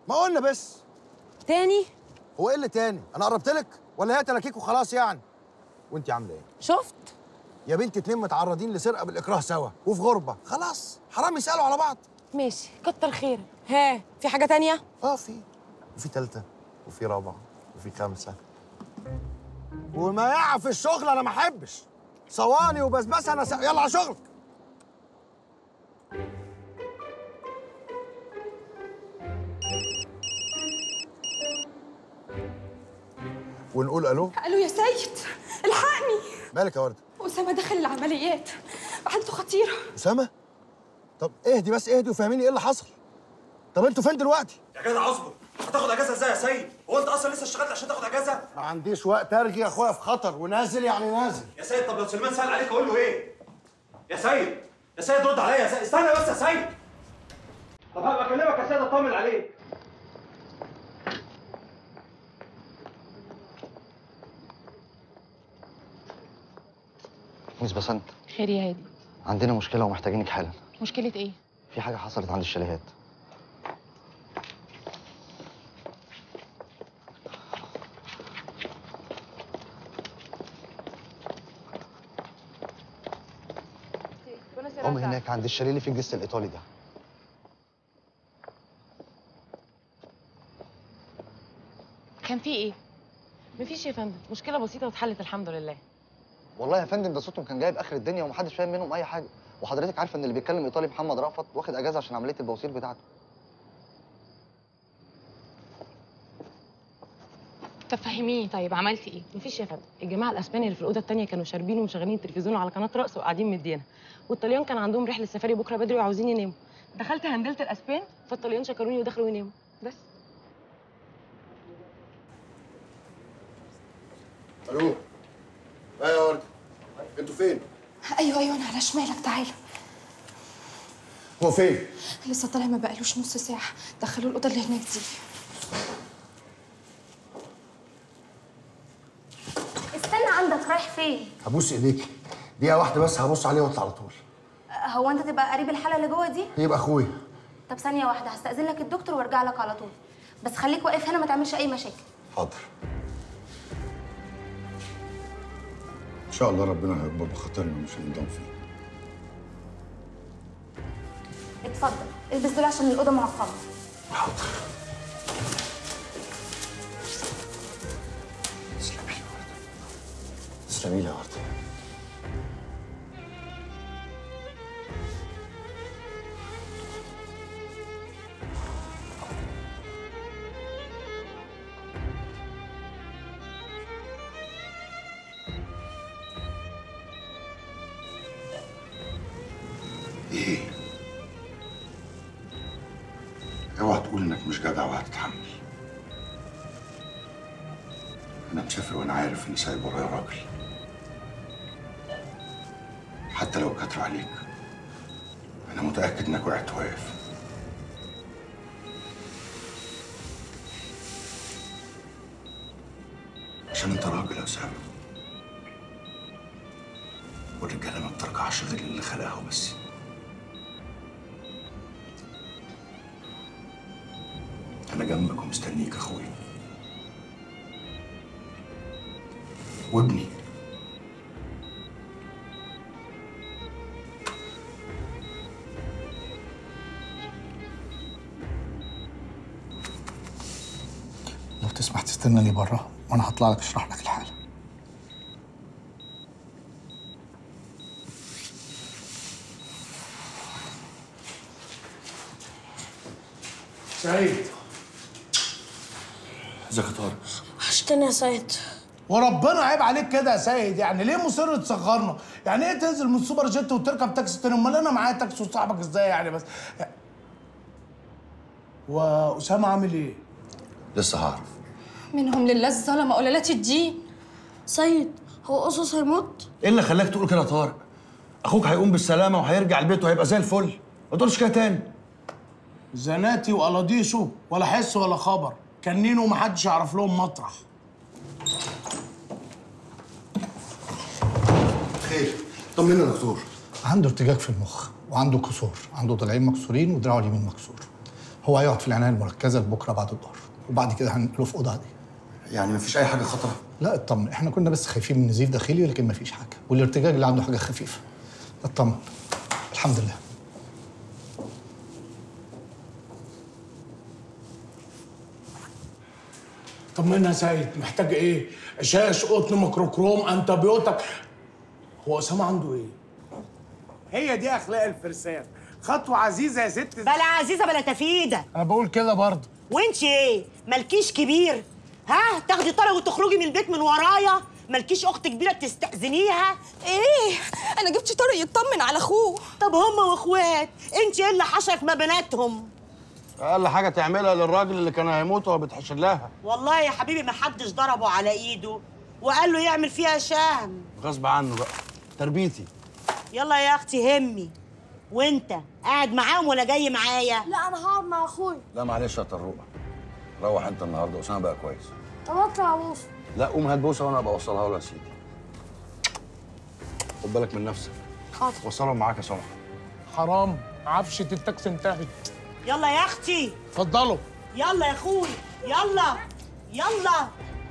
ما قلنا بس. تاني؟ هو ايه اللي تاني؟ انا قربت لك ولا هي تلاكيك وخلاص يعني؟ وانت عامله ايه؟ شفت؟ يا بنتي 2 متعرضين لسرقه بالاكراه سوا وفي غربه، خلاص حرام يسالوا على بعض. ماشي، كتر خيرك. ها، في حاجة تانية؟ وفي تالتة وفي رابعة وفي خامسة، وما يقع في الشغل انا ما احبش. صواني وبسبسه انا يلا على شغلك. ونقول الو. الو يا سيد، الحقني. مالك يا ورده؟ اسامه دخل العمليات، حالته خطيره. اسامه؟ طب اهدي بس اهدي وفهميني ايه اللي حصل. طب انتوا فين دلوقتي؟ يا جدع اصبر، هتاخد اجازه ازاي يا سيد؟ هو انت اصلا لسه اشتغلت عشان تاخد اجازه؟ ما عنديش وقت ارجع، يا اخويا في خطر ونازل يعني نازل. يا سيد طب لو سليمان سأل عليك اقول له ايه؟ يا سيد، يا سيد رد عليا يا سيد، استنى بس يا سيد. طب هبقى اكلمك يا سيد اطمن عليك. ميس بسنت، خير يا هادي. عندنا مشكلة ومحتاجينك حالا. مشكلة ايه؟ في حاجة حصلت عند الشاليهات. قوم هناك عند الشاليه اللي فيه الجسر الإيطالي ده. كان في ايه؟ مفيش يا فندم، مشكلة بسيطة واتحلت الحمد لله. والله يا فندم ده صوتهم كان جايب آخر الدنيا ومحدش فاهم منهم أي حاجة، وحضرتك عارفة إن اللي بيتكلم إيطالي محمد رأفت واخد أجازة عشان عملية البواسير بتاعته. طب فهميني طيب عملتي ايه؟ مفيش يا فندم، الجماعة الأسباني اللي في الأوضة التانية كانوا شاربين ومشغلين التلفزيون على قناة رقص وقاعدين مدينا، والطليان كان عندهم رحلة سفاري بكرة بدري وعاوزين يناموا. دخلت هندلت الأسبان فالطليان شكروني ودخلوا يناموا، بس. الو. ايه يا ورده؟ انتوا فين؟ ايوه انا على شمالك، تعالى. هو فين؟ لسه طالع ما بقالوش نص ساعه، دخلوه الاوضه اللي هناك دي. استنى عندك، رايح فين؟ هبوس ايديكي، دقيقه واحده بس هبص عليه واطلع على طول. هو انت تبقى قريب الحاله اللي جوه دي؟ يبقى اخويا. طب ثانيه واحده، هستأذن لك الدكتور وارجع لك على طول، بس خليك واقف هنا ما تعملش اي مشاكل. حاضر. ان شاء الله ربنا هيكبر بخاطرنا مش هنندم فيه. اتفضل البس دول عشان الاوضه معقمه. حاضر. تسلمي لي يا ورده، تسلمي لي يا ورده. ايه؟ اوعى تقول انك مش جدع وهتتحمل. انا مسافر وانا عارف اني سايب ورايا راجل، حتى لو كتر عليك انا متاكد انك وقعت واقف. عشان انت راجل يا اسامه، والرجاله ما بتركعش غير اللي خلقها وبس. أنا جنبك ومستنيك أخويا وابني. لو تسمح تستنى لي بره وأنا هطلع لك أشرح لك الحالة. سعيد. ازيك يا طارق؟ وحشتني يا سيد. وربنا عيب عليك كده يا سيد، يعني ليه مصر تصغرنا؟ يعني ايه تنزل من السوبر جيت وتركب تاكسي تاني؟ امال انا معايا تاكسي وصاحبك ازاي يعني بس؟ واسامه عامل ايه؟ لسه هعرف. منهم لله الظلمه قلالات الدين. سيد، هو قصص هيموت؟ ايه اللي خلاك تقول كده يا طارق؟ اخوك هيقوم بالسلامه وهيرجع البيت وهيبقى زي الفل، ما تقولش كده تاني. زناتي وقلاضيشه ولا حس ولا خبر، كنين ومحدش يعرف لهم مطرح. خير، طمنا يا دكتور. عنده ارتجاج في المخ وعنده كسور، عنده ضلعين مكسورين ودراعه اليمين مكسور. هو هيقعد في العنايه المركزه لبكره بعد الظهر، وبعد كده هننقله في اوضه عاديه. يعني مفيش اي حاجه خطره؟ لا اطمن، احنا كنا بس خايفين من نزيف داخلي، لكن مفيش حاجه، والارتجاج اللي عنده حاجه خفيفه. اطمن الحمد لله. طمنا يا سيد، محتاج ايه؟ شاش، قطن، ميكروكروم، انتبيوتك. هو اسامه عنده ايه؟ هي دي اخلاق الفرسان، خطوه عزيزه يا ست. بلا عزيزه بلا تفيده. انا بقول كده برضه. وانت ايه؟ مالكيش كبير؟ ها؟ تاخدي طارق وتخرجي من البيت من ورايا؟ مالكيش اخت كبيره تستأذنيها؟ ايه؟ انا جبت طارق يطمن على اخوه. طب هما واخوات، انت ايه اللي حشرك ما بيناتهم؟ اقل حاجه تعملها للراجل اللي كان هيموت وهو بيتحشر لها. والله يا حبيبي ما حدش ضربه على ايده وقال له يعمل فيها شهم. غصب عنه بقى، تربيتي. يلا يا اختي همي. وانت قاعد معاهم ولا جاي معايا؟ لا انا هقعد مع اخويا. لا معلش يا طروقه، روح انت النهارده، اسامه بقى كويس. طب اطلع ابوس. لا قوم هات بوسه وانا ابقى اوصلها له يا سيدي. خد بالك من نفسك. حاضر. وصلهم معاك يا سمعه. حرام، عفشه التاكسي انتهت. يلا يا اختي. اتفضلوا. يلا يا اخوي، يلا يلا.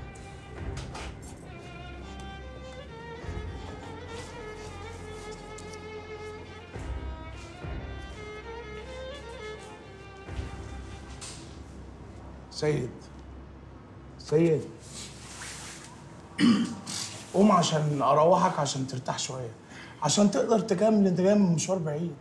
سيد قوم عشان اروحك، عشان ترتاح شويه، عشان تقدر تكمل، انت جاي من مشوار بعيد.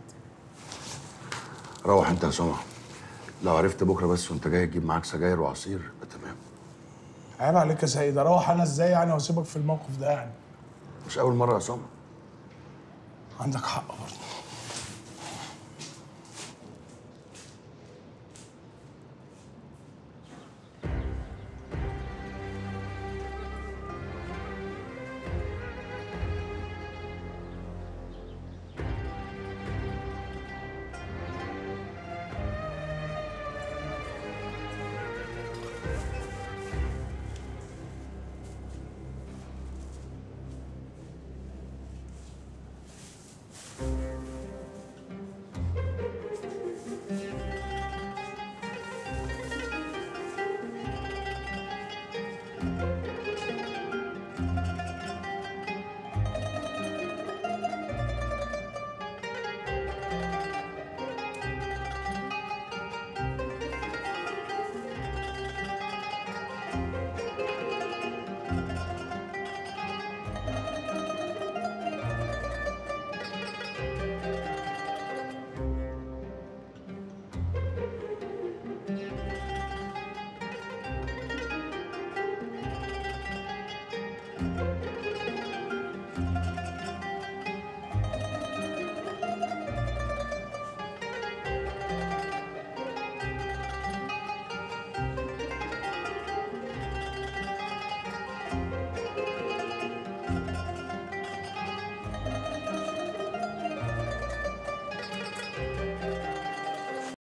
روح انت يا سمعه، لو عرفت بكره بس وانت جاي تجيب معاك سجاير وعصير يبقى تمام. عيب عليك يا سيد، اروح انا ازاي يعني واسيبك في الموقف ده يعني؟ مش اول مره يا سمعه. عندك حق برضه.